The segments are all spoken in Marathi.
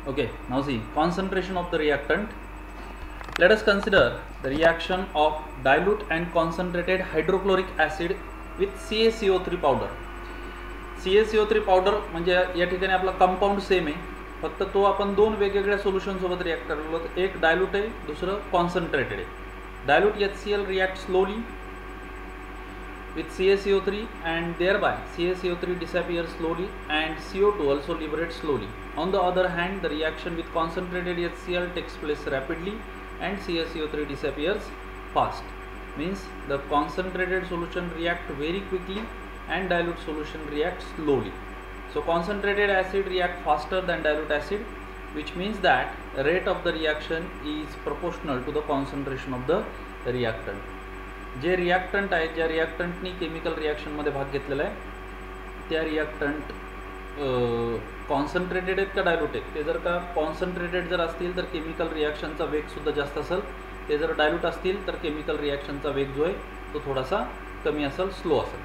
Okay, now see concentration of the reactant. Let us consider the reaction of dilute and concentrated hydrochloric acid with CaCO3 powder. CaCO3 powder म्हणजे या ठिकाणी आपला कंपाऊंड सेम आहे, फक्त तो आपण दोन वेगवेगळ्या सोल्युशन सोबत रिॲक्ट करलो. एक डायल्यूट आहे, दुसरं कॉन्सन्ट्रेटेड आहे. Dilute HCl react slowly with CaCO3 and thereby CaCO3 disappears slowly and CO2 also liberates slowly. On the other hand, the reaction with concentrated HCl takes place rapidly and CaCO3 disappears fast. Means the concentrated solution react very quickly and dilute solution reacts slowly. So concentrated acid react faster than dilute acid, which means that rate of the reaction is proportional to the concentration of the reactant. जे रिॲक्टंट आहे, ज्या रिॲक्टंटनी केमिकल रिॲक्शनमध्ये भाग घेतलेला आहे, त्या रिॲक्टंट कॉन्सन्ट्रेटेड आहेत का डायल्यूट आहेत. ते जर का कॉन्सन्ट्रेटेड जर असतील तर केमिकल रिॲक्शनचा वेगसुद्धा जास्त असेल. ते जर डायल्यूट असतील तर केमिकल रिॲक्शनचा वेग जो आहे तो थोडासा कमी असेल, स्लो असेल.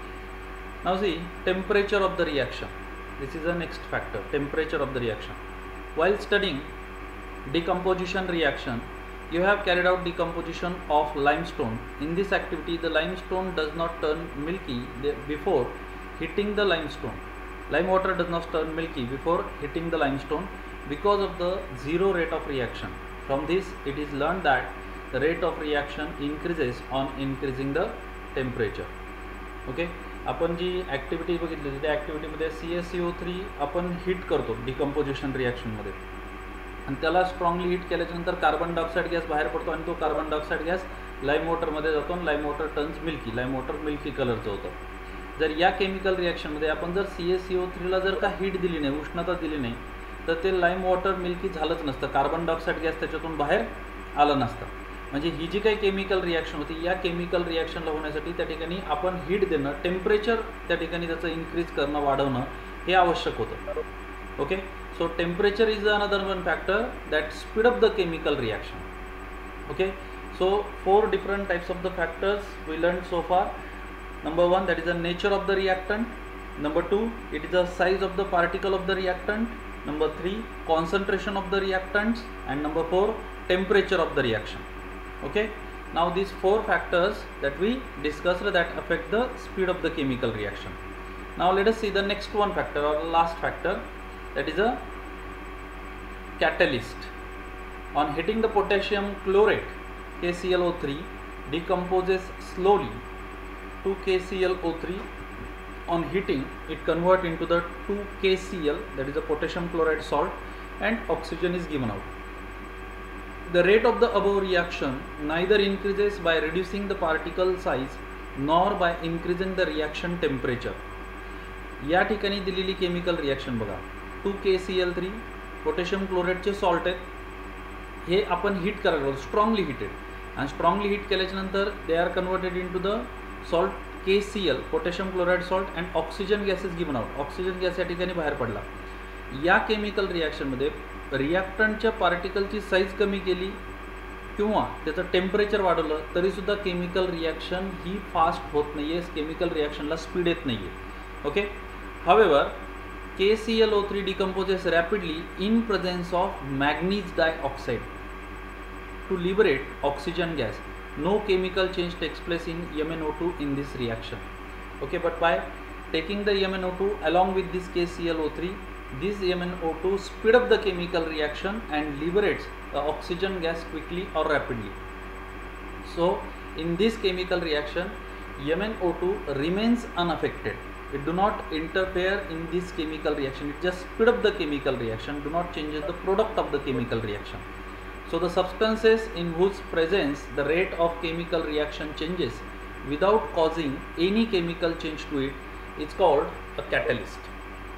Now see temperature of the reaction. This is a next factor, temperature of the reaction. While studying decomposition reaction, you have carried out decomposition of limestone. In this activity, the limestone does not turn milky before hitting the limestone. Lime water does not turn milky before hitting the limestone because of the zero rate of reaction. From this, it is learned that the rate of reaction increases on increasing the temperature. Okay. आपण जी ॲक्टिव्हिटी बघितली त्या ॲक्टिव्हिटीमध्ये CaCO3 आपण हीट करतो डिकम्पोजिशन रिॲक्शनमध्ये, आणि त्याला स्ट्रॉंगली हीट केल्याच्यानंतर कार्बन डायऑक्साईड गॅस बाहेर पडतो आणि तो कार्बन डायऑक्साईड गॅस लाईम वॉटरमध्ये जातो आणि lime water turns milky. Lime water milky कलरचं होतं. जर या केमिकल रिॲक्शनमध्ये आपण जर CaCO3ला जर का हीट दिली नाही, उष्णता दिली नाही, तर ते लाईम वॉटर मिल्की झालंच नसतं, कार्बन डायऑक्साईड गॅस त्याच्यातून बाहेर आलं नसतं. म्हणजे ही जी काही केमिकल रिॲक्शन होती, या केमिकल रिॲक्शनला होण्यासाठी त्या ठिकाणी आपण हीट देणं, टेम्परेचर त्या ठिकाणी त्याचं इन्क्रीज करणं, वाढवणं हे आवश्यक होतं. Okay. So temperature is another one factor that speed up the chemical reaction. Okay, so 4 different types of the factors we learned so far. Number 1, that is the nature of the reactant. Number 2, it is the size of the particle of the reactant. Number 3, concentration of the reactants, and number 4, temperature of the reaction. Okay, now these 4 factors that we discussed that affect the speed of the chemical reaction. Now let us see the next one factor or last factor, that is a catalyst. On hitting the potassium chlorate, KClO3 decomposes slowly to KClO3. On heating, it converts into the 2KCl, that is a potassium chloride salt, and oxygen is given out. The rate of the above reaction neither increases by reducing the particle size nor by increasing the reaction temperature. या ठिकाणी दिलेली केमिकल रिॲक्शन बघा, 2KCl3 पोटॅशियम क्लोराईडचे सॉल्ट आहेत. हे आपण हीट करायला स्ट्रॉंगली हीटेड, आणि स्ट्रॉंगली हीट केल्याच्यानंतर they are converted into the salt KCl, potassium chloride salt, and oxygen gas is given out. Oxygen gas या ठिकाणी बाहेर पडला. या केमिकल रिॲक्शनमध्ये रिॲक्टंटच्या पार्टिकलची साईज कमी केली किंवा त्याचं टेम्परेचर वाढवलं तरीसुद्धा केमिकल रिॲक्शन ही फास्ट होत नाही आहे, केमिकल रिॲक्शनला स्पीड येत नाही आहे. Okay. However, KClO3 decomposes rapidly in presence of manganese dioxide to liberate oxygen gas. No chemical change takes place in MnO2 in this reaction. Okay, but by taking the MnO2 along with this KClO3, this MnO2 speed up the chemical reaction and liberates the oxygen gas quickly or rapidly. So, in this chemical reaction, MnO2 remains unaffected. It do not interfere in this chemical reaction. It just speed up the chemical reaction, do not change the product of the chemical reaction. So the substances in whose presence the rate of chemical reaction changes without causing any chemical change to it, is called a catalyst.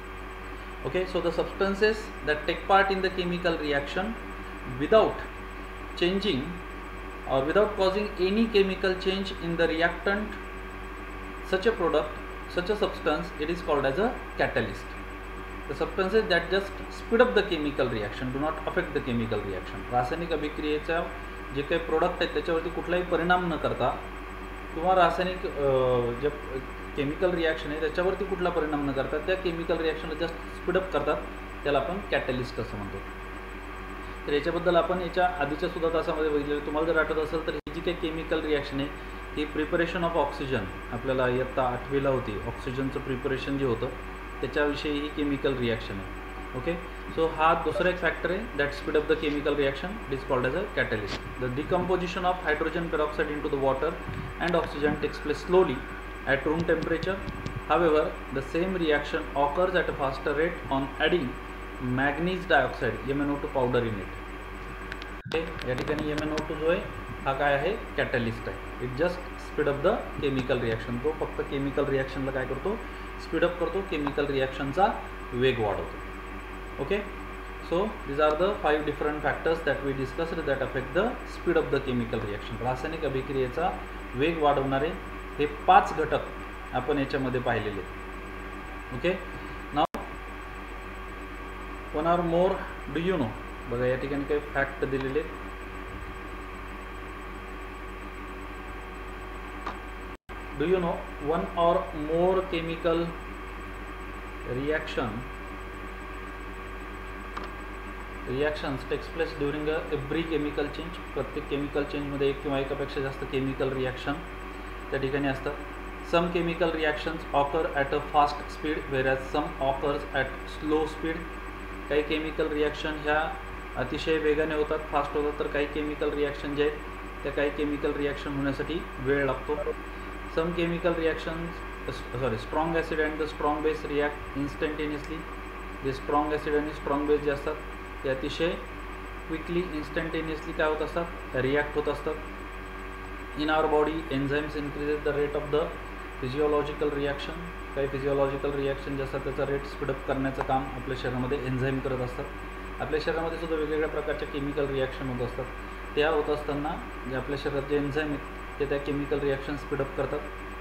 Okay, so the substances that take part in the chemical reaction without changing or without causing any chemical change in the reactant, such a product, such a substance, it is called as a catalyst. The substances that just speed up the chemical reaction, do not affect the chemical reaction. रासायनिक अभिक्रियेचा जे काही प्रोडक्ट आहेत त्याच्यावरती कुठलाही परिणाम न करता, किंवा रासायनिक जे केमिकल रिॲक्शन आहे त्याच्यावरती कुठला परिणाम न करता त्या केमिकल रिॲक्शनला जस्ट स्पीडअप करतात त्याला आपण कॅटलिस्ट असं म्हणतो. तर याच्याबद्दल आपण याच्या आधीच्या सुद्धा तासामध्ये बघितलेलं. तुम्हाला जर आठवत असेल तर ही जी काही केमिकल रिॲक्शन आहे ही प्रिपरेशन ऑफ ऑक्सिजन, आपल्याला इयत्ता 8वीला होती, ऑक्सिजनचं प्रिपरेशन जे होतं त्याच्याविषयी ही केमिकल रिॲक्शन आहे. ओके, सो हा दुसरा एक फॅक्टर आहे that speed up the chemical reaction, it is called as a catalyst. The decomposition of hydrogen peroxide into the water and oxygen takes place slowly at room temperature. However, the same reaction occurs at a faster rate on adding manganese dioxide MnO2 powder in it. Okay, या ठिकाणी MnO2 जो आहे हा काय आहे, कॅटलिस्ट आहे. It just speed up the chemical reaction. तो फक्त केमिकल रिॲक्शनला काय करतो, स्पीडअप करतो, केमिकल रिॲक्शनचा वेग वाढवतो. Okay, so these are the 5 different factors that we discussed that affect the speed of the chemical reaction. रासायनिक अभिक्रियेचा वेग वाढवणारे हे 5 घटक आपण याच्यामध्ये पाहिलेले. Okay, now one or more do you know. बघा या ठिकाणी काही फॅक्ट दिलेले. Do you know one or more chemical reactions takes place during every chemical change. प्रत्येक केमिकल चेंजमध्ये एक किंवा एकापेक्षा जास्त केमिकल रिॲक्शन त्या ठिकाणी असतात. Some chemical reactions occur at a fast speed whereas some occurs at slow speed. काही केमिकल रिॲक्शन ह्या अतिशय वेगाने होतात, फास्ट होतात, तर काही केमिकल रिॲक्शन जे आहेत त्या काही केमिकल रिॲक्शन होण्यासाठी वेळ लागतो. Some chemical reactions strong acid and the strong base react instantaneously. जे स्ट्रॉंग ॲसिड आणि स्ट्रॉंग बेस जे असतात ते अतिशय क्विकली इन्स्टंटेनियसली काय होत असतात, रिॲक्ट होत असतात. In our body, enzymes increases the rate of the physiological reaction. काही फिजिओलॉजिकल रिॲक्शन जे असतात त्याचा रेट स्पीडअप करण्याचं काम आपल्या शरीरामध्ये एन्झाईम करत असतात. आपल्या शरीरामध्ये सुद्धा वेगवेगळ्या प्रकारच्या केमिकल रिॲक्शन होत असतात. त्या होत असताना जे आपल्या शरीरात जे एन्झाईम आहेत ते त्या केमिकल रिॲक्शन स्पीडअप करतात.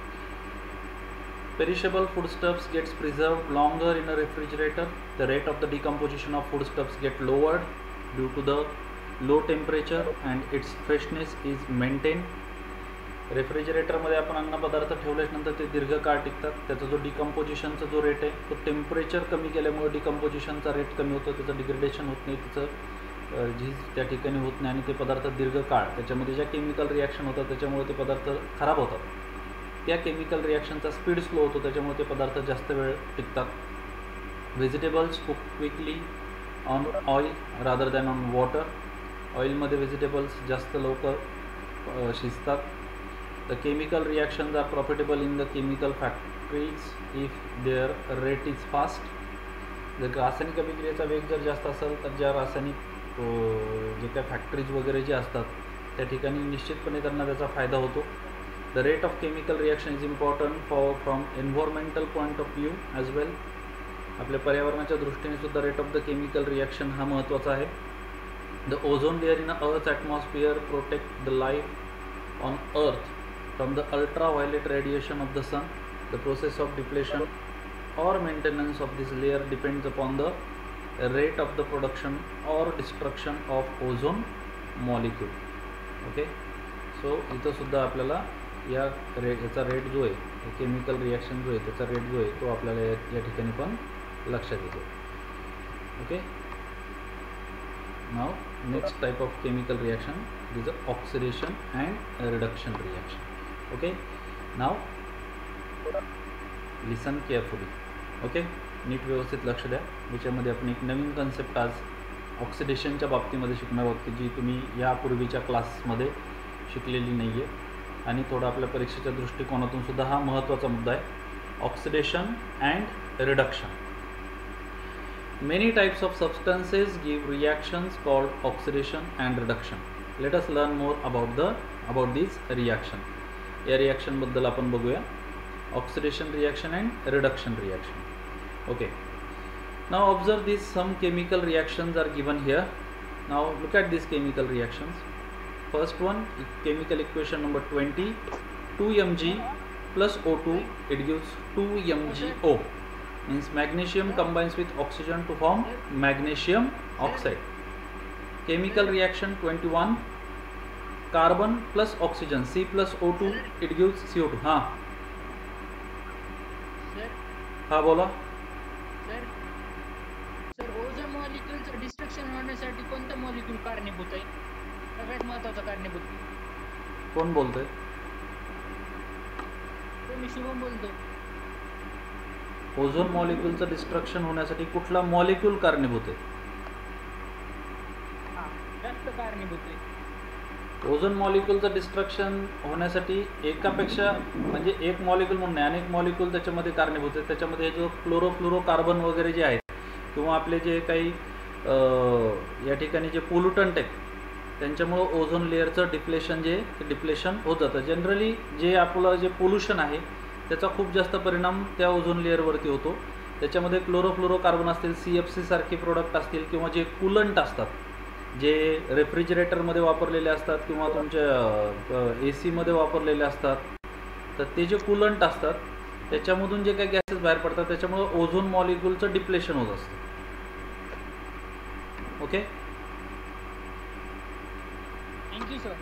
Perishable foodstuffs gets preserved longer in a refrigerator. The rate of the decomposition of foodstuffs get lowered due to the low temperature and its freshness is maintain. रेफ्रिजरेटरमध्ये आपण अन्नपदार्थ ठेवल्यानंतर ते दीर्घकाळ टिकतात. त्याचा जो डिकम्पोजिशनचा जो रेट आहे तो टेम्परेचर कमी केल्यामुळे डिकम्पोजिशनचा रेट कमी होतो, त्याचं डिग्रेडेशन होत नाही, त्याचं झीज त्या ठिकाणी होत नाही आणि ते पदार्थ दीर्घकाळ त्याच्यामध्ये ज्या केमिकल रिॲक्शन होतात त्याच्यामुळे ते पदार्थ खराब होतात. त्या केमिकल रिॲक्शनचा स्पीड स्लो होतो त्याच्यामुळे ते पदार्थ जास्त वेळ टिकतात. Vegetables cook quickly on oil rather than on water. ऑइलमध्ये व्हेजिटेबल्स जास्त लवकर शिजतात. The chemical reactions are profitable in the chemical factories if their rate is fast. जर रासायनिक अभिक्रियेचा वेग जर जास्त असेल तर ज्या रासायनिक जे काय फॅक्टरीज वगैरे जे असतात त्या ठिकाणी निश्चितपणे त्यांना त्याचा फायदा होतो. The rate of chemical reaction is important from environmental point of view as well. आपल्या पर्यावरणाच्या दृष्टीने सुद्धा rate of the chemical reaction हा महत्त्वाचा आहे. The ozone layer in earth's atmosphere protect the life on earth from the ultraviolet radiation of the sun. The process of depletion or maintenance of this layer depends upon the rate of the production or destruction of ozone molecule. Okay, so इथं सुद्धा आपल्याला याचा रेट जो आहे केमिकल रिॲक्शन जो आहे त्याचा रेट जो आहे तो आपल्याला या ठिकाणी पण लक्षात येतो. Okay, now next type of chemical reaction is oxidation and reduction reaction. Okay, now listen carefully. Okay, नीट व्यवस्थित लक्ष द्या. याच्यामध्ये आपण एक नवीन कन्सेप्ट आज ऑक्सिडेशनच्या बाबतीमध्ये शिकणार आहोत की जी तुम्ही यापूर्वीच्या क्लासमध्ये शिकलेली नाही आहे आणि थोडा आपल्या परीक्षेच्या दृष्टिकोनातून सुद्धा हा महत्त्वाचा मुद्दा आहे. Oxidation and reduction. Many types of substances give reactions called oxidation and reduction. Let us learn more about this reaction. या रिॲक्शनबद्दल आपण बघूया. Oxidation reaction and reduction reaction. Okay, now observe this some chemical reactions are given here. Now look at this chemical reactions. First one, chemical equation number 20. 2 Mg plus O2 it gives 2 MgO. Means magnesium combines with oxygen to form magnesium oxide. Chemical reaction 21. Carbon plus oxygen C plus O2 it gives CO2. हाँ सर हाँ बोला. सर सर ओझोन मॉलिक्यूल कारणीभूत आहे, सगळ्यात महत्त्वाचा कारणीभूत. कोण बोलतोय? मी शुभम बोलतो. ओझोन मॉलिक्यूलचं डिस्ट्रक्शन होण्यासाठी कुठला मॉलिक्यूल कारणीभूत आहे? जास्त कारणीभूत आहे. ओझोन मॉलिक्यूलचं डिस्ट्रक्शन होण्यासाठी एकापेक्षा म्हणजे एक मॉलिक्यूल म्हणून नाही, अनेक मॉलिक्यूल त्याच्यामध्ये कारणीभूत आहेत. त्याच्यामध्ये जो क्लोरोफ्लोरोकार्बन वगैरे जे आहेत किंवा आपले जे काही या ठिकाणी जे पोल्युटंट आहेत त्यांच्यामुळं ओझोन लेअरचं डिप्लेशन जे डिप्लेशन होत जातं. जनरली जे आपलं जे पोल्युशन आहे त्याचा खूप जास्त परिणाम त्या ओझोन लेअरवरती होतो. त्याच्यामध्ये क्लोरोफ्लोरोकार्बन असतील, CFC सारखे प्रोडक्ट असतील किंवा जे कूलंट असतात जे रेफ्रिजरेटरमध्ये वापरलेले असतात किंवा तुमच्या AC मध्ये वापरलेले असतात, तर ते जे कूलंट असतात त्याच्यामधून जे काही गॅसेस बाहेर पडतात त्याच्यामुळं ओझोन मॉलिक्यूलचं डिप्लेशन होत असतं. Okay, thank you sir.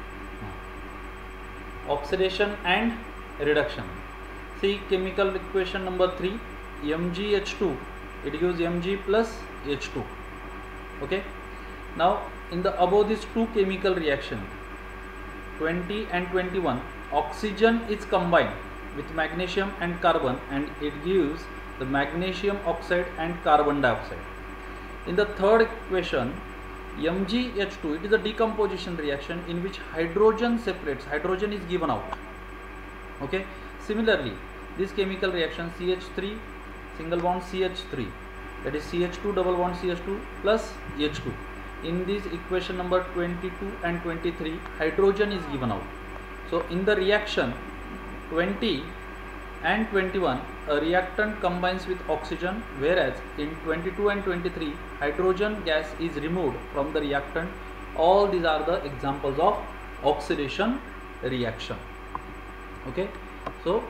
Oxidation and reduction. See chemical equation number 3, MgH2, it gives Mg plus H2. Okay, now in the above these two chemical reaction 20 and 21, oxygen is combined with magnesium and carbon and it gives the magnesium oxide and carbon dioxide. In the third equation MgH2, it is a decomposition reaction in which hydrogen separates, hydrogen is given out. Okay, similarly this chemical reaction CH3 single bond CH3, that is CH2 double bond CH2 plus H2. In this equation number 22 and 23, hydrogen is given out. So in the reaction 20 and 21, a reactant combines with oxygen, whereas in 22 and 23 hydrogen gas is removed from the reactant. All these are the examples of oxidation reaction. Okay, so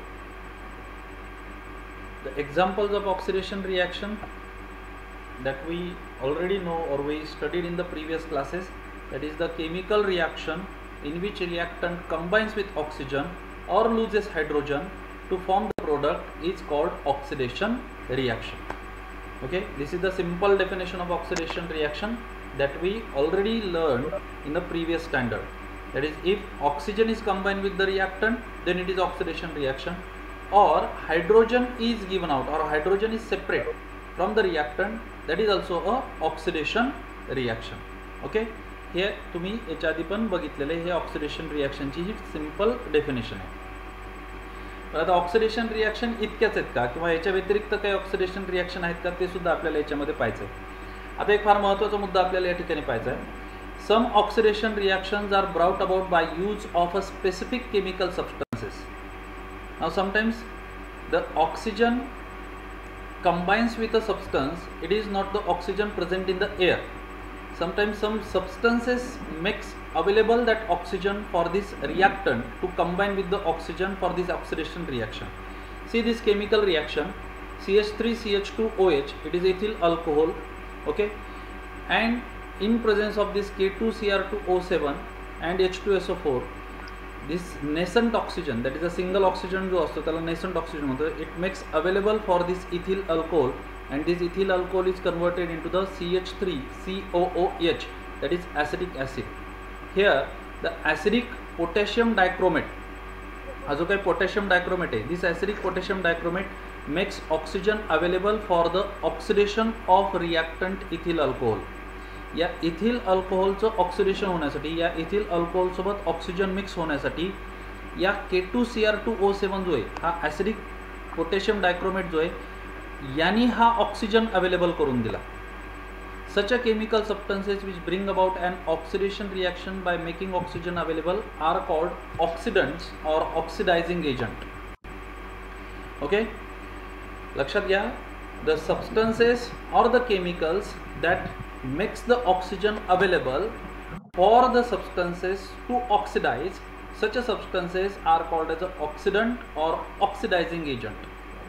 the examples of oxidation reaction that we already know or we studied in the previous classes, that is the chemical reaction in which reactant combines with oxygen or loses hydrogen to form the product is called oxidation reaction. Okay, this is the simple definition of oxidation reaction that we already learned in the previous standard. That is, if oxygen is combined with the reactant, then it is oxidation reaction, or hydrogen is given out or hydrogen is separate from the reactant, that is also a oxidation reaction. Okay, हे तुम्ही याच्या आधी पण बघितलेले हे ऑक्सिडेशन रिॲक्शनची ही सिंपल डेफिनेशन आहे. आता ऑक्सिडेशन रिॲक्शन इतक्याच आहेत का किंवा याच्या व्यतिरिक्त काही ऑक्सिडेशन रिॲक्शन आहेत का ते सुद्धा आपल्याला याच्यामध्ये पाहायचं आहे. आता एक फार महत्त्वाचा मुद्दा आपल्याला या ठिकाणी पाहायचा आहे. Some oxidation reactions are brought about by use of a specific chemical substances. Now sometimes the oxygen combines with a substance, it is not the oxygen present in the air. Sometimes some substances makes available that oxygen for this reactant to combine with the oxygen for this oxidation reaction. See this chemical reaction CH3CH2OH, it is ethyl alcohol. Okay, and in presence of this K2Cr2O7 and H2SO4, this nascent oxygen, that is a single oxygen जो असतो त्याला nascent oxygen म्हणतो, it makes available for this ethyl alcohol and this ethyl alcohol is converted into the CH3COOH, that is acetic acid. Here the acidic potassium dichromate, हा जो काही potassium dichromate आहे, this acidic potassium dichromate makes oxygen available for the oxidation of reactant ethyl alcohol. या इथिल अल्कोहोलचं ऑक्सिडेशन होण्यासाठी, या इथिल अल्कोहोलसोबत ऑक्सिजन मिक्स होण्यासाठी या K2Cr2O7 जो आहे हा ॲसिडिक पोटॅशियम डायक्रोमेट जो आहे यांनी हा ऑक्सिजन अवेलेबल करून दिला. Such a chemical substances which bring about an oxidation reaction by making oxygen available are called oxidants or oxidizing agent. Okay, लक्षात घ्या, the substances or the chemicals that makes the oxygen available for the substances to oxidize, such a substances are called as a oxidant or oxidizing agent.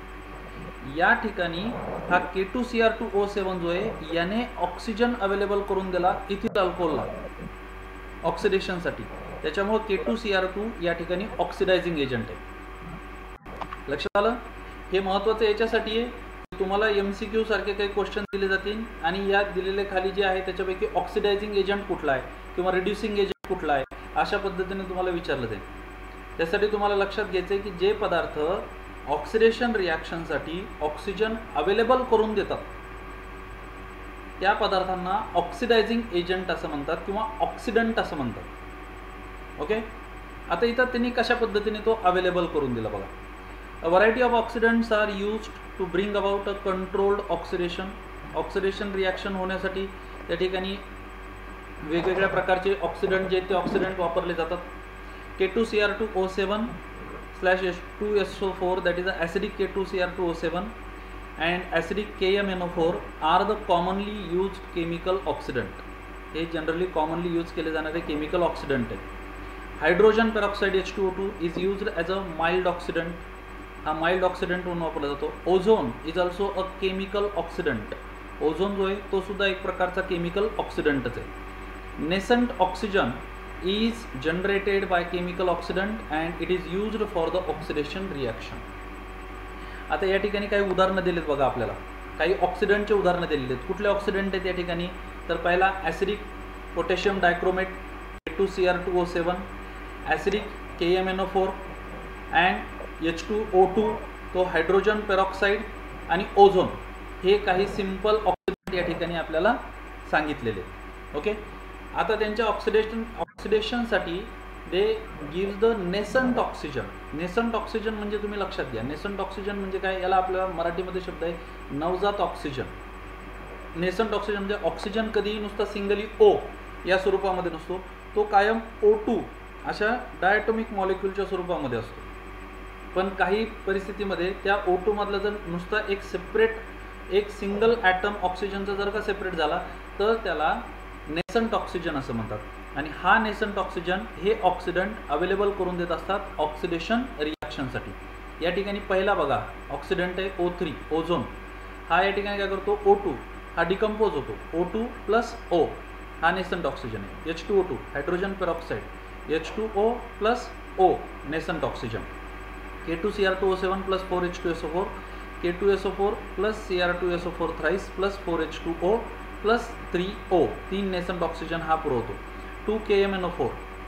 या ठिकाणी हा K2Cr2O7 जो आहे याने ऑक्सिजन अवेलेबल करून दिला इथिल अल्कोहोलला ऑक्सिडेशनसाठी, त्याच्यामुळे K2Cr2 या ठिकाणी ऑक्सिडायझिंग एजंट आहे. लक्षात आलं? हे महत्त्वाचं याच्यासाठी आहे तुम्हाला MCQ सारखे काही क्वेश्चन दिले जातील आणि यात दिलेले खाली जे आहे त्याच्यापैकी ऑक्सिडायझिंग एजंट कुठला आहे किंवा रिड्युसिंग एजंट कुठला आहे अशा पद्धतीने तुम्हाला विचारलं जाईल. त्यासाठी तुम्हाला लक्षात घ्यायचं आहे की जे पदार्थ ऑक्सिडेशन रिॲक्शनसाठी ऑक्सिजन अवेलेबल करून देतात त्या पदार्थांना ऑक्सिडायझिंग एजंट असं म्हणतात किंवा ऑक्सिडंट असं म्हणतात. ओके, आता इथं त्यांनी कशा पद्धतीने तो अवेलेबल करून दिला बघा. A variety of oxidants are used to bring about a controlled oxidation. Oxidation reaction होण्यासाठी त्या ठिकाणी वेगवेगळ्या प्रकारचे ऑक्सिडंट जे ते ऑक्सिडंट वापरले जातात. K2Cr2O7/H2SO4 that is the acidic K2Cr2O7 and acidic KMNO4 are the commonly used chemical oxidant. हे जनरली कॉमनली यूज केले जाणारे केमिकल ऑक्सिडंट आहे. Hydrogen peroxide H2O2 is used as a mild oxidant. हा माइल्ड ऑक्सिडंट म्हणून वापरला जातो. Ozone is also a chemical oxidant. Ozone जो आहे तो सुद्धा एक प्रकारचा केमिकल ऑक्सिडंटच आहे. Nascent oxygen is generated by chemical oxidant and it is used for the oxidation reaction. आता या ठिकाणी काही उदाहरणं दिलीत बघा, आपल्याला काही ऑक्सिडंटचे उदाहरणं दिलेली आहेत. कुठले ऑक्सिडंट आहेत या ठिकाणी, तर पहिला acidic potassium dichromate K2Cr2O7, acidic KMNO4 and H2O2 तो हायड्रोजन पेरॉक्साईड आणि ओझोन हे काही सिंपल ऑक्सिडंट या ठिकाणी आपल्याला सांगितलेले. ओके, आता त्यांच्या ऑक्सिडेशनसाठी they gives the nascent oxygen. Nascent oxygen म्हणजे तुम्ही लक्षात घ्या, नेसंट ऑक्सिजन म्हणजे काय, याला आपल्या मराठीमध्ये शब्द आहे नवजात ऑक्सिजन. नेसंट ऑक्सिजन म्हणजे ऑक्सिजन कधीही नुसता सिंगली O या स्वरूपामध्ये नसतो, तो कायम O2 अशा डायटोमिक मॉलिक्यूलच्या स्वरूपामध्ये असतो. पण काही परिस्थितीमध्ये त्या O2 मधला जर नुसता एक सेपरेट एक सिंगल ॲटम ऑक्सिजनचा जर का सेपरेट झाला तर त्याला नेसंट ऑक्सिजन असं म्हणतात. आणि हा नेसंट ऑक्सिजन हे ऑक्सिडंट अवेलेबल करून देत असतात ऑक्सिडेशन रिॲक्शनसाठी. या ठिकाणी पहिला बघा ऑक्सिडंट आहे O3 ओझोन. हा या ठिकाणी काय करतो, O2 हा डिकम्पोज होतो, O2 + O हा नेसंट ऑक्सिजन आहे. H2O2 hydrogen peroxide, H2O + O nascent oxygen. K2Cr2O7 + 4H2SO4, K2SO4 + Cr2SO4 thrice + 4H2O + 3O 3 nascent oxygen हा पुरवतो. 2KMNO4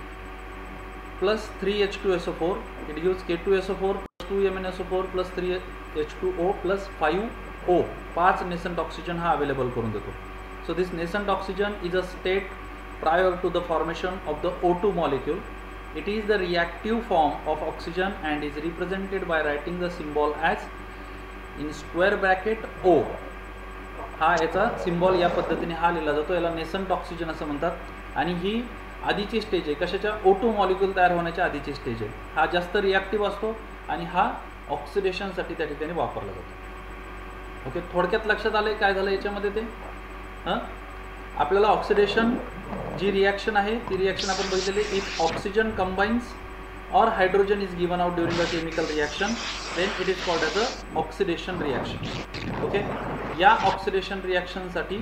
+ 3H2SO4 it gives K2SO4 + 2MnSO4 + 3H2O + 5O 5 nascent oxygen हा अवेलेबल करून देतो. So this nascent oxygen is a state prior to the formation of the O2 molecule. It is the reactive form of oxygen and is represented by writing the symbol as in square bracket O. हा याचा सिम्बॉल या पद्धतीने हा लिहिला जातो, याला नेसंट ऑक्सिजन असं म्हणतात. आणि ही आधीची स्टेज आहे, कशाच्या, O2 मॉलिक्यूल तयार होण्याच्या आधीची स्टेज आहे. हा जास्त रिॲक्टिव्ह असतो आणि हा ऑक्सिडेशनसाठी त्या ठिकाणी वापरला जातो. ओके, थोडक्यात लक्षात आलं काय झालं याच्यामध्ये ते. आपल्याला ऑक्सिडेशन जी रिॲक्शन आहे ती रिॲक्शन आपण बघितलेली. If oxygen combines or hydrogen is given out during the chemical reaction, then it is called as a oxidation reaction. Okay, या oxidation reaction साठी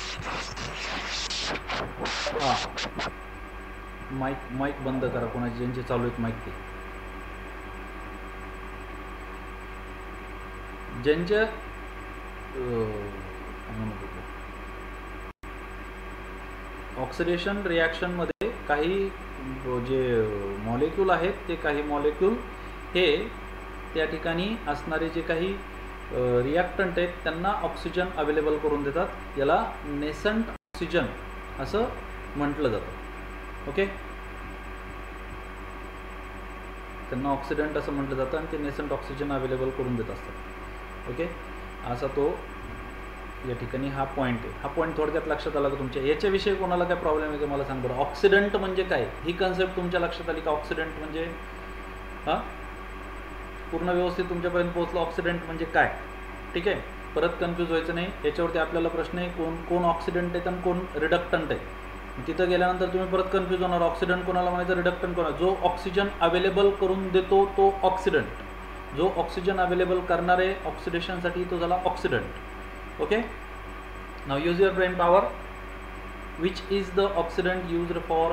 माईक बंद करा, कोणाचे ज्यांचे चालू आहेत माईक ते ज्यांच्या ऑक्सिडेशन रिॲक्शन मध्ये काही जे मॉलिक्यूल आहेत ते काही मॉलिक्यूल हे त्या ठिकाणी असणारे जे काही रिॲक्टंट आहेत त्यांना ऑक्सिजन अवेलेबल करून देतात. याला नेसंट ऑक्सिजन असं म्हटलं जातं. ओके, त्यांना ऑक्सिडंट असं म्हटलं जातं आणि ते नेसंट ऑक्सिजन अवेलेबल करून देत असतात. ओके, असा तो या ठिकाणी हा पॉईंट आहे. हा पॉईंट थोडक्यात लक्षात आला का तुमच्या. याच्याविषयी कोणाला काय प्रॉब्लेम आहे का मला सांग बरं. ऑक्सिडंट म्हणजे काय ही कन्सेप्ट तुमच्या लक्षात आली का. ऑक्सिडंट म्हणजे पूर्ण व्यवस्थित तुमच्यापर्यंत पोहोचलं. ऑक्सिडंट म्हणजे काय, ठीक आहे, परत कन्फ्यूज व्हायचं नाही. याच्यावरती आपल्याला प्रश्न आहे कोण ऑक्सिडंट आहेत आणि कोण रिडक्टंट आहे. तिथं गेल्यानंतर तुम्ही परत कन्फ्यूज होणार. ऑक्सिडंट कोणाला म्हणायचं, रिडक्टंट कोणाला. जो ऑक्सिजन अवेलेबल करून देतो तो ऑक्सिडंट, जो ऑक्सिजन अवेलेबल करणारे ऑक्सिडेशनसाठी तो झाला oxidant. Okay, now use your brain power. Which is the oxidant used for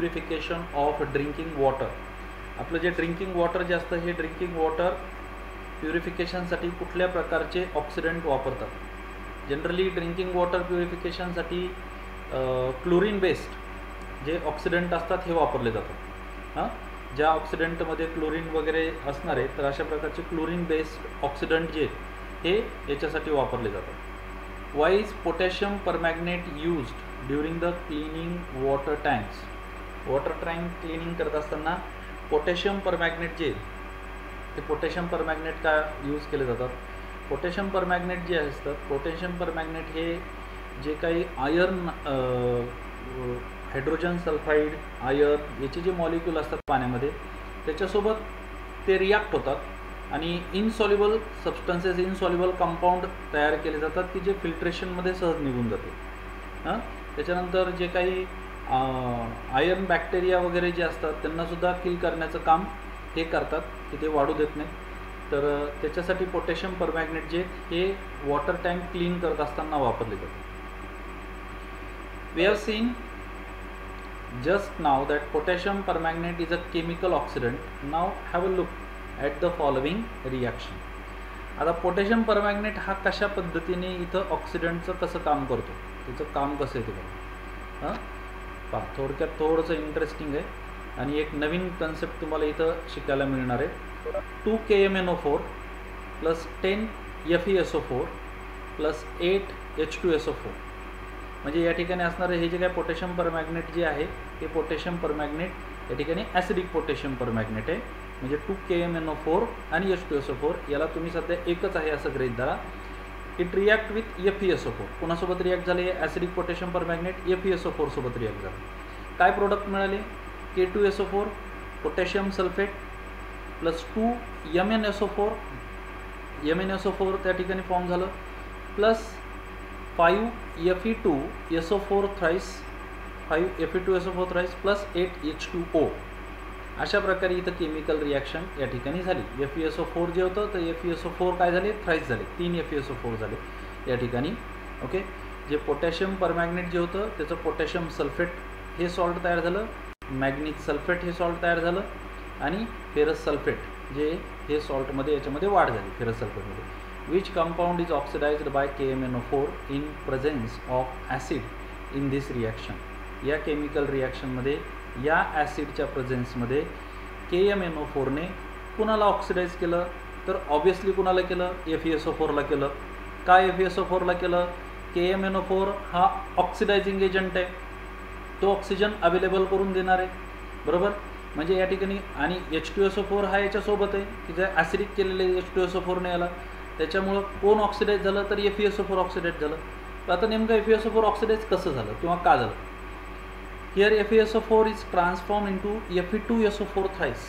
purification of drinking water? आपलं जे ड्रिंकिंग वॉटर जे असतं हे ड्रिंकिंग वॉटर प्युरिफिकेशनसाठी कुठल्या प्रकारचे ऑक्सिडंट वापरतात? जनरली ड्रिंकिंग वॉटर प्युरिफिकेशनसाठी क्लोरीन बेस्ड जे ऑक्सिडंट असतात हे वापरले जातात. ज्या ऑक्सिडंटमध्ये क्लोरीन वगैरे असणार आहे तर अशा प्रकारचे क्लोरीन बेस्ड ऑक्सिडंट जे हे याच्यासाठी वापरले जातात. Why is potassium permanganate used during the cleaning water tanks? Water tank cleaning करत असताना पोटॅशियम परमॅग्नेट जे ते पोटॅशियम परमॅग्नेट का यूज केले जातात? पोटॅशियम परमॅग्नेट जे असतात, पोटॅशियम परमॅग्नेट हे जे काही आयर्न, हायड्रोजन सल्फाईड, आयर्न याचे जे मॉलिक्यूल असतात पाण्यामध्ये त्याच्यासोबत ते रिॲक्ट होतात आणि इनसॉल्युबल सबस्टन्सेस, इनसॉल्युबल कंपाऊंड तयार केले जातात की जे फिल्ट्रेशनमध्ये सहज निघून जाते. त्याच्यानंतर जे काही आयर्न बॅक्टेरिया वगैरे जे असतात त्यांनासुद्धा किल करण्याचं काम हे करतात की ते वाढू देत नाही. तर त्याच्यासाठी पोटॅशियम परमॅग्नेट जे हे वॉटर टँक क्लीन करत असताना वापरले जाते. We have seen just now that potassium permanganate is a chemical oxidant. Now have a look at the following reaction. आता पोटॅशियम परमॅग्नेट हा कशा पद्धतीने इथं ऑक्सिडंटचं कसं काम करतो, त्याचं काम कसं आहे ते बघा. पहा, थोडक्यात थोडंसं इंटरेस्टिंग आहे आणि एक नवीन कन्सेप्ट तुम्हाला इथं शिकायला मिळणार आहे. 2 KMnO4 plus 10 FeSO4 plus 8 H2SO4 म्हणजे या ठिकाणी असणारे हे जे काय पोटॅशियम परमॅग्नेट जे आहे ते पोटॅशियम परमॅग्नेट या ठिकाणी ॲसिडिक पोटॅशियम परमॅग्नेट आहे. म्हणजे 2 KMnO4 आणि H2SO4 याला तुम्ही सध्या एकच आहे असं गृहीत धरा. It react with FeSO4. कोणासोबत रिॲक्ट झाले? ॲसिडिक पोटॅशियम परमॅग्नेट FeSO4 सोबत रिॲक्ट झाले. काय प्रोडक्ट मिळाले? K2SO4 potassium sulphate plus 2 MnSO4. MnSO4 त्या ठिकाणी फॉर्म झालं plus 5 Fe2SO4 thrice, 5 Fe2SO4 thrice plus 8 H2O. अशा प्रकारे इथं केमिकल रिॲक्शन या ठिकाणी झाली. FeSO4 जे होतं तर FeSO4 काय झाले? थ्राइस झाले, 3 FeSO4 झाले या ठिकाणी. ओके, जे पोटॅशियम परमॅग्नेट जे होतं त्याचं पोटॅशियम सल्फेट हे सॉल्ट तयार झालं, मॅग्नीज सल्फेट हे सॉल्ट तयार झालं आणि फेरस सल्फेट जे हे सॉल्टमध्ये याच्यामध्ये वाढ झाली फेरस सल्फेटमध्ये. Which compound is oxidized by KMnO4 in presence of acid in this reaction? या केमिकल रिॲक्शनमध्ये या ॲसिडच्या प्रेझेन्समध्ये KMnO4ने कुणाला ऑक्सिडाइज केलं? तर ऑब्वियसली कुणाला केलं? FeSO4ला केलं. काय FeSO4ला केलं? KMnO4 हा ऑक्सिडायझिंग एजंट आहे, तो ऑक्सिजन अवेलेबल करून देणार आहे, बरोबर. म्हणजे या ठिकाणी आणि H2SO4 हा याच्यासोबत आहे की जे ॲसिडिक केलेले H2SO4ने याला, त्याच्यामुळं कोण ऑक्सिडाइज झालं? तर FeSO4 ऑक्सिडाइज झालं. तर आता नेमकं FeSO4 ऑक्सिडाइज कसं झालं किंवा का झालं? Here FeSO4 is transform into Fe2SO4 thrice.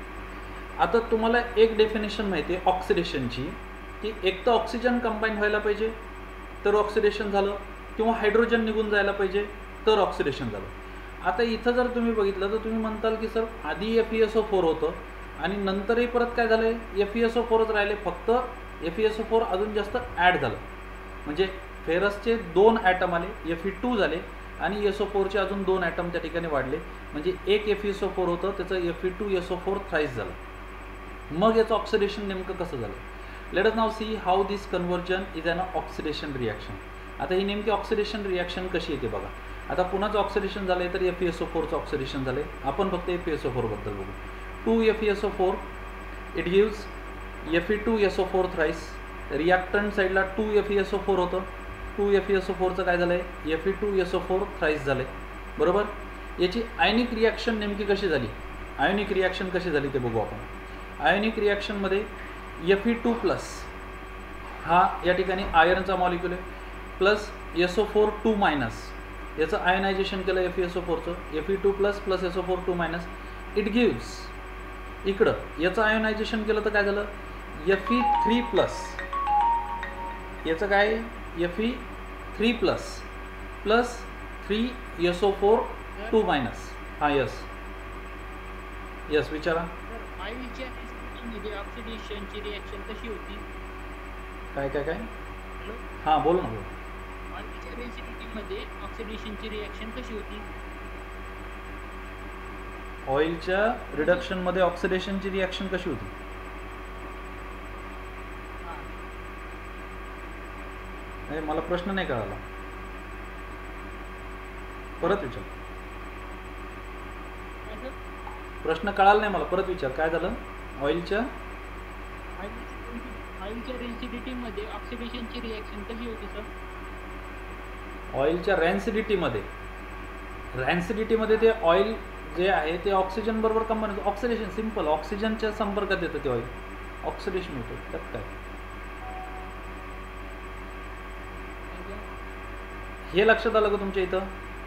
आता तुम्हाला एक डेफिनेशन माहिती आहे ऑक्सिडेशनची की एक तर ऑक्सिजन कंबाईन व्हायला पाहिजे तर ऑक्सिडेशन झालं किंवा हायड्रोजन निघून जायला पाहिजे तर ऑक्सिडेशन झालं. आता इथं जर तुम्ही बघितलं तर तुम्ही म्हणताल की सर आधी FeSO4 होतं आणि नंतरही परत काय झालं आहे? FeSO4च राहिले, फक्त FeSO4 अजून जास्त ॲड झालं. म्हणजे फेरसचे 2 ॲटम आले, Fe2 झाले आणि SO4चे अजून 2 ॲटम त्या ठिकाणी वाढले. म्हणजे एक FeSO4 होतं त्याचं Fe2SO4 थ्राइस झालं. मग याचं ऑक्सिडेशन नेमकं कसं झालं? Let us now see how this conversion is an oxidation reaction. आता ही नेमकी ऑक्सिडेशन रिॲक्शन कशी येते बघा. आता पुन्हाच ऑक्सिडेशन झालं आहे तर FeSO4चं ऑक्सिडेशन झालं आहे. आपण फक्त FeSO4 बद्दल बघू. 2 FeSO4 it gives Fe2SO4 thrice. Reactant साईडला 2 FeSO4 होतं, 2 FeSO4चं काय झालं आहे? Fe2SO4 थ्राइस झालं आहे, बरोबर. याची आयनिक रिॲक्शन नेमकी कशी झाली? आयोनिक रिॲक्शन कशी झाली ते बघू आपण. आयोनिक रिॲक्शनमध्ये Fe2 प्लस हा या ठिकाणी आयर्नचा मॉलिक्यूल आहे प्लस SO4 2 मायनस याचं आयनायझेशन केलं FeSO4चं, Fe2 plus plus SO4 2 minus. It gives इकडं याचं आयोनायझेशन केलं तर काय झालं? Fe3 प्लस याचं काय? Fe3 plus plus 3 SO4 2 minus. हां यस यस विचारा. ऑइलच्या रेसिपीमध्ये ऑक्सिडेशनची रिॲक्शन कशी होती? काय काय काय? हॅलो, हां बोल ना. ऑइलच्या रेसिपीमध्ये ऑक्सिडेशनची रिॲक्शन कशी होती? ऑइलच्या रिडक्शनमध्ये ऑक्सिडेशनची रिॲक्शन कशी होती? नाही, मला प्रश्न नाही कळाला, परत विचार. प्रश्न कळाला नाही मला, परत विचार. काय झालं? ऑइलच्या रेन्सिडिटीमध्ये ऑक्सिडेशनची रिॲक्शन कशी होती सर? ऑइलच्या रॅन्सिडिटीमध्ये ते ऑइल जे आहे ते ऑक्सिजन बरोबर कंबाईन होतं. ऑक्सिडेशन सिंपल, ऑक्सिजनच्या संपर्कात येतं ते ऑइल, ऑक्सिडेशन होतं. त्यात काय? हे लक्षात आलं का तुमच्या इथं?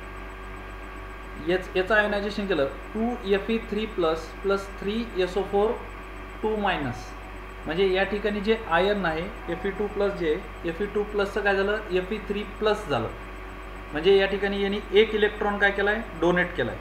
याचं आयनायझेशन केलं 2Fe3 plus plus 3SO4 2 minus, म्हणजे या ठिकाणी जे आयर्न आहे Fe2 प्लस जे Fe2 प्लसचं काय झालं, Fe3 प्लस झालं. म्हणजे या ठिकाणी यांनी एक इलेक्ट्रॉन काय केलाय, डोनेट केलाय.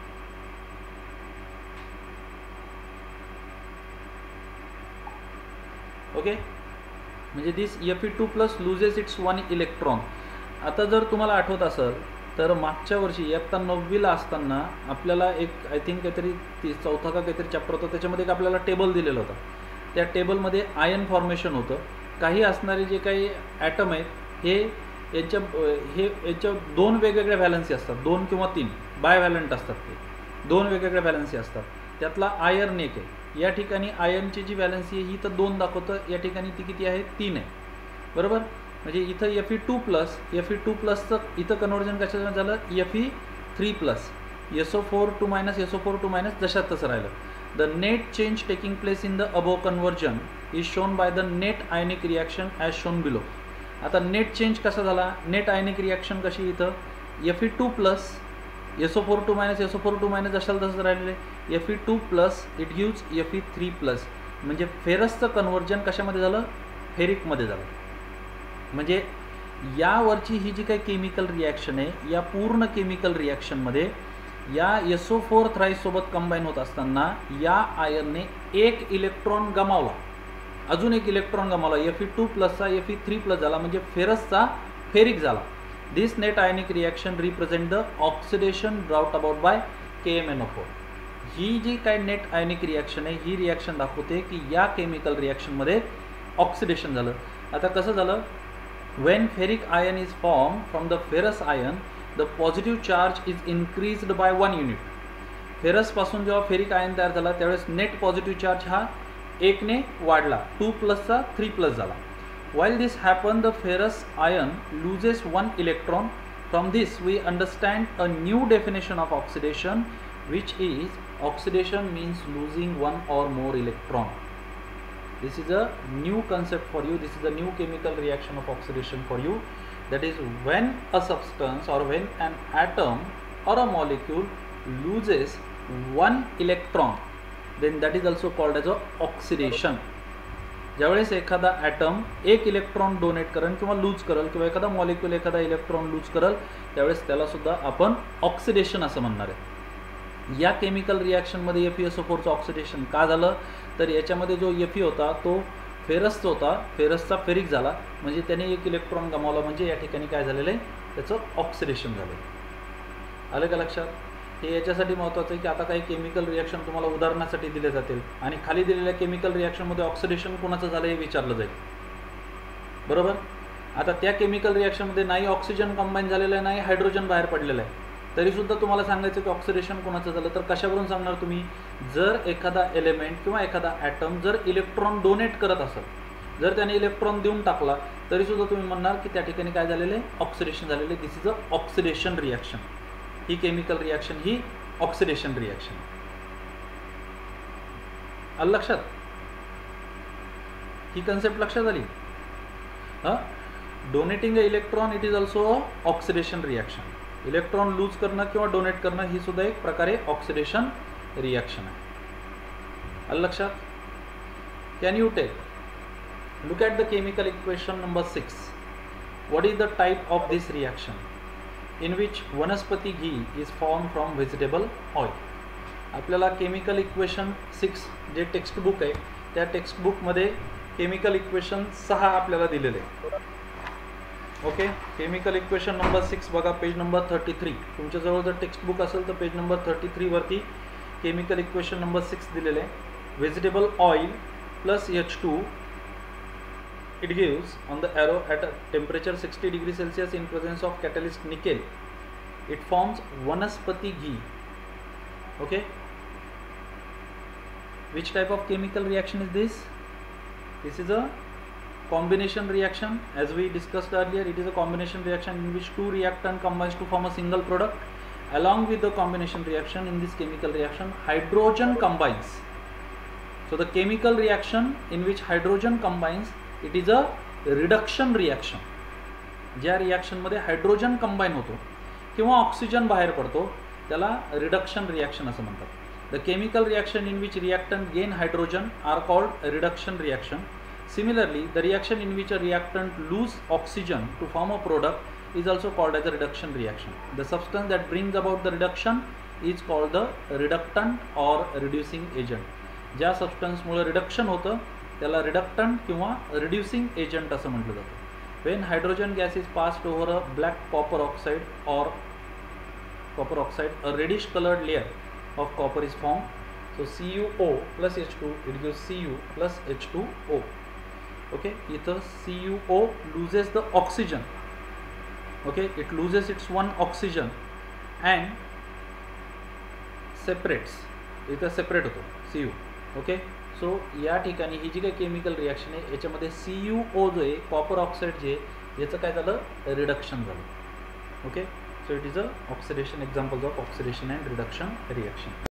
ओके, म्हणजे this Fe2 plus loses its 1 electron. आता जर तुम्हाला आठवत असेल तर मागच्या वर्षी इयत्ता 9वीला असताना आपल्याला एक आय थिंक काहीतरी चौथा का काहीतरी चॅप्टर होतं, त्याच्यामध्ये एक आपल्याला टेबल दिलेलं होतं. त्या टेबलमध्ये आयन फॉर्मेशन होतं. काही असणारे जे काही ॲटम आहेत यांच्या 2 वेगवेगळ्या व्हॅलन्सी असतात, 2 किंवा 3 बायव्हॅलंट असतात. ते 2 वेगवेगळ्या व्हॅलन्सी असतात. त्यातला आयर्न एक आहे. या ठिकाणी आयर्नची जी व्हॅलन्सी आहे ही तर 2 दाखवतं, या ठिकाणी ती किती आहे, 3 आहे. बरोबर, म्हणजे इथं Fe2 प्लसचं इथं कन्वर्जन कशाचं झालं, Fe3 plus SO4 2 minus SO4 2 minus जशात तसं राहिलं. The net change taking place in the above conversion is shown by the net ionic reaction as shown below. आता नेट चेंज कसा झाला, नेट आयनिक रिॲक्शन कशी, इथं Fe2 plus SO4 2 minus SO4 2 minus जशाला तसं राहिलेलं आहे. Fe2 plus it gives Fe3 plus, म्हणजे फेरसचं कन्वर्जन कशामध्ये झालं, फेरिकमध्ये झालं. म्हणजे यावरची ही जी काही केमिकल रिॲक्शन आहे, या पूर्ण केमिकल रिॲक्शनमध्ये या SO4 थ्राईस सोबत कंबाईन होत असताना या आयर्नने एक इलेक्ट्रॉन गमावला, अजून एक इलेक्ट्रॉन गमावला. Fe2 प्लसचा Fe3 प्लस झाला, म्हणजे फेरसचा फेरिक झाला. This net ionic reaction represent the oxidation brought about by KMnO4. ही जी काय नेट आयनिक रिॲक्शन आहे, ही रिॲक्शन दाखवते की या केमिकल रिॲक्शनमध्ये ऑक्सिडेशन झालं. आता कसं झालं, when ferric ion is formed from the ferrous ion, the positive charge is increased by 1 unit. Ferrous पासून जेव्हा फेरिक आयन तयार झाला त्यावेळेस नेट पॉझिटिव्ह चार्ज हा 1 ने वाढला, 2 प्लसचा 3 प्लस झाला. while this happened, the ferrous ion loses 1 electron. From this we understand a new definition of oxidation, which is oxidation means losing 1 or more electron. This is a new concept for you. This is a new chemical reaction of oxidation for you. That is, when a substance or when an atom or a molecule loses 1 electron, then that is also called as a oxidation. ज्यावेळेस एखादा ॲटम 1 इलेक्ट्रॉन डोनेट करेल किंवा लूज करेल, किंवा एखादा मॉलिक्यूल एखादा इलेक्ट्रॉन लूज करेल, त्यावेळेस त्याला सुद्धा आपण ऑक्सिडेशन असं म्हणणार आहे. या केमिकल रिॲक्शनमध्ये FeSO4चं ऑक्सिडेशन का झालं, तर याच्यामध्ये जो Fe होता तो फेरसचा होता, फेरसचा फेरिक झाला, म्हणजे त्याने 1 इलेक्ट्रॉन गमावला, म्हणजे या ठिकाणी काय झालेलं आहे, त्याचं ऑक्सिडेशन झालं. आलं का लक्षात? हे याच्यासाठी महत्त्वाचं आहे की आता काही केमिकल रिॲक्शन तुम्हाला उदाहरणासाठी दिले जातील आणि खाली दिलेल्या केमिकल रिॲक्शनमध्ये ऑक्सिडेशन कोणाचं झालं हे विचारलं जाईल. बरोबर, आता त्या केमिकल रिॲक्शनमध्ये नाही ऑक्सिजन कंबाईन झालेलं आहे, नाही हायड्रोजन बाहेर पडलेलं आहे, तरीसुद्धा तुम्हाला सांगायचं की ऑक्सिडेशन कोणाचं झालं, तर कशावरून सांगणार तुम्ही, जर एखादा एलिमेंट किंवा एखादा ॲटम जर इलेक्ट्रॉन डोनेट करत असेल, जर त्याने इलेक्ट्रॉन देऊन टाकला, तरीसुद्धा तुम्ही म्हणणार की त्या ठिकाणी काय झालेलं आहे, ऑक्सिडेशन झालेलं आहे. This is a oxidation reaction. ही केमिकल रिॲक्शन ही ऑक्सिडेशन रिॲक्शन. आलं लक्षात? ही कन्सेप्ट लक्षात आली? हां, donating a electron it is also oxidation reaction. Electron lose करणं किंवा डोनेट करणं ही सुद्धा एक प्रकारे ऑक्सिडेशन रिॲक्शन आहे. आलं लक्षात? Can you take look at the chemical equation number 6. What is the type of this reaction in which vanaspati ghee is formed from vegetable oil. आपल्याला केमिकल इक्वेशन 6 जे टेक्स्टबुक आहे त्या टेक्स्टबुकमध्ये केमिकल इक्वेशन 6 आपल्याला दिलेले आहे. ओके, केमिकल इक्वेशन नंबर 6 बघा, पेज नंबर 33. तुमच्याजवळ जर टेक्स्टबुक असेल तर पेज नंबर 33 वरती केमिकल इक्वेशन नंबर 6 दिलेले आहे. Vegetable oil plus H2 it gives on the arrow at a temperature 60 degrees Celsius in presence of catalyst nickel, it forms vanaspati ghee. Okay, which type of chemical reaction is this? This is a combination reaction. As we discussed earlier, it is a combination reaction in which two reactant combines to form a single product. Along with the combination reaction, in this chemical reaction, hydrogen combines. So the chemical reaction in which hydrogen combines, it is a reduction reaction. ज्या रिॲक्शन मध्ये हायड्रोजन कंबाईन होतो किंवा ऑक्सिजन बाहेर पडतो त्याला रिडक्शन रिॲक्शन असं म्हणतात. The chemical reaction in which reactant gain hydrogen are called reduction reaction. Similarly, the reaction in which a reactant lose oxygen to form a product is also called as a reduction reaction. The substance that brings about the reduction is called the reductant or reducing agent. ज्या substance मुळे reduction होतं त्याला reductant किंवा reducing agent असं म्हटलं जातं. When hydrogen gas is passed over a black copper oxide or copper oxide, a reddish colored layer of copper is formed. So CuO plus H2, it gives Cu plus H2O. Okay, either CuO loses the oxygen. Okay, it loses its one oxygen and separates. इथं सेपरेट होतो Cu. ओके, सो या ठिकाणी ही जी काही केमिकल रिॲक्शन आहे याच्यामध्ये CuO जो आहे कॉपर ऑक्साईड जे याचं काय झालं रिडक्शन झालं. Okay, so it is a oxidation, examples of oxidation and reduction reaction.